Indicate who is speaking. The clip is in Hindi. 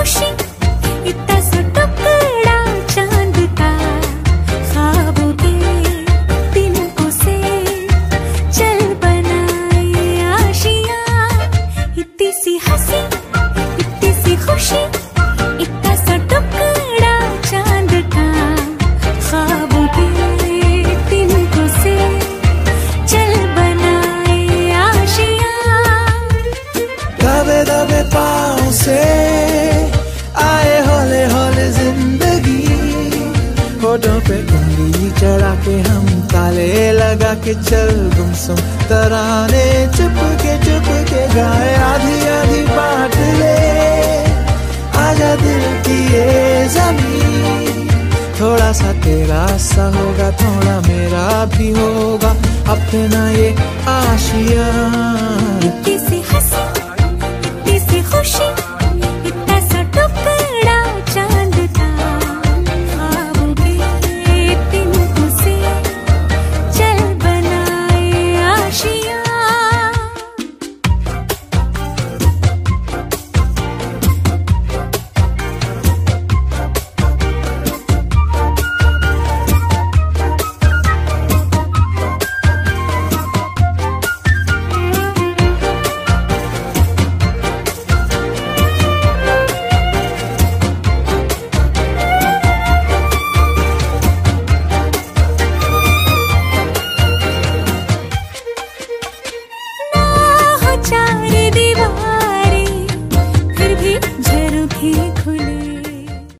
Speaker 1: खुशी, इतना सा टुकड़ा चांद का, ख्वाबों के तिनकों से चल बनाए आशियां। इतनी सी हंसी, इतनी सी खुशी, इतना सा टुकड़ा चांद का, ख्वाबों के तिनकों से चल बनाए आशियां।
Speaker 2: दबे दबे पाँव से आए हौले हौले जिंदगी, होठों पे उंगली चढ़ा के हम ताले लगा के चल गुमसुम तराने चुप के गाए। आधी आधी बात ले आजा दिल की ये ज़मीन, थोड़ा सा तेरा सा होगा, थोड़ा मेरा भी होगा अपना ये आशियां।